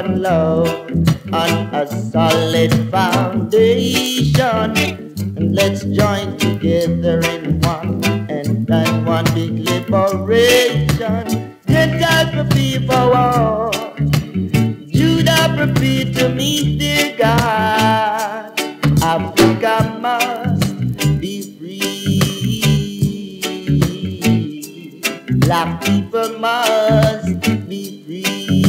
one love on a solid foundation. And let's join together in one and plan one big liberation. Gentiles prepare for war, Judah prepare to meet their God. Africa must be free. Black people must be free.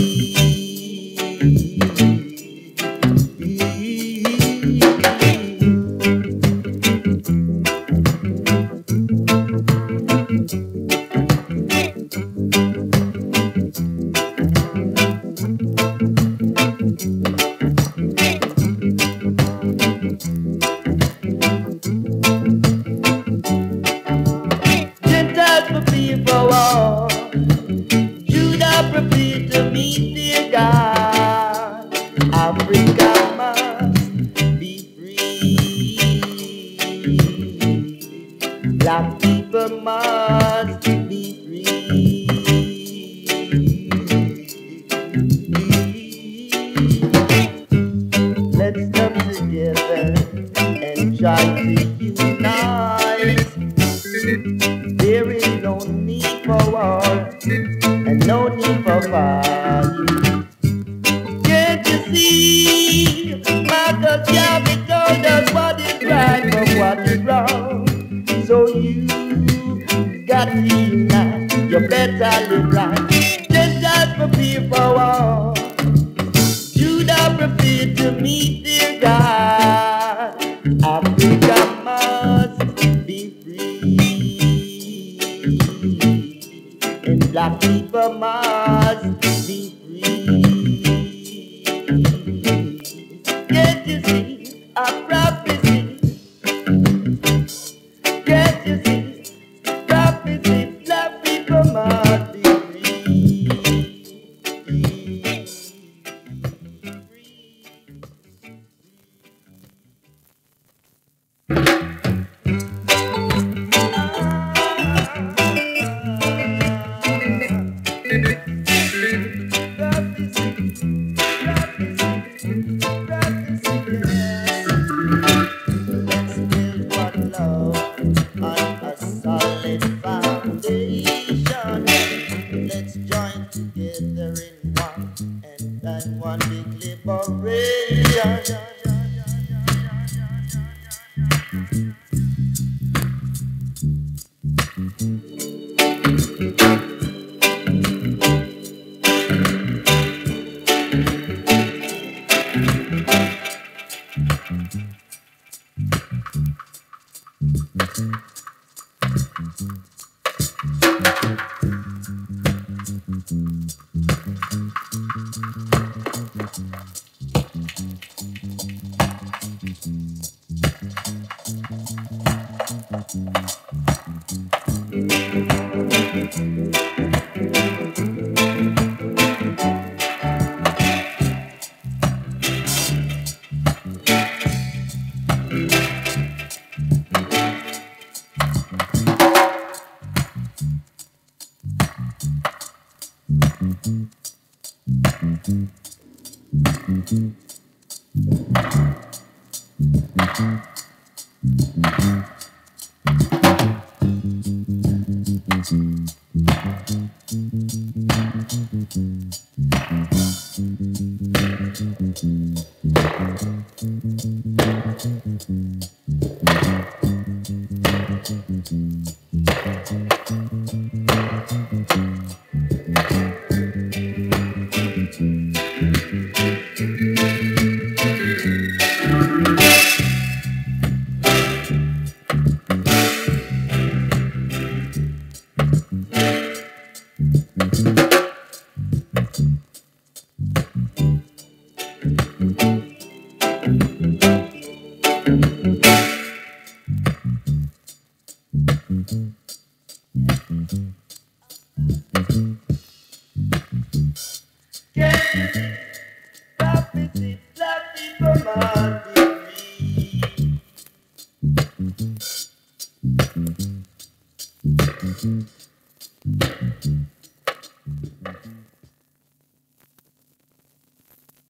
Gentiles prepare for war, Judah prepare to meet their God. Africa must be free. Black people must be free. Let's come together and try to unite. There is no need for war and no need for fight. Can't you see? Michael Garvey told us what is right but what is wrong. So you got to unite. You better live right. Gentiles prepare for war, Judah prepare to meet their God. Africa must be free, and black people must be free. Can't you see a prophecy? Can't you see prophecy? Black people must be Let's build one love on a solid foundation. Let's join together in one and plan one big liberation. Mm-hmm.